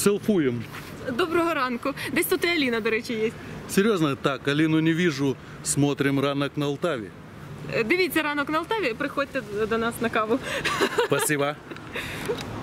селфуем. Доброго ранку. Десь тут і Аліна, до речі, є. Серьезно? Так, Алину не вижу. Смотрим ранок на Алтаве. Дивіться ранок на Алтаві, приходьте до нас на каву. Спасибо.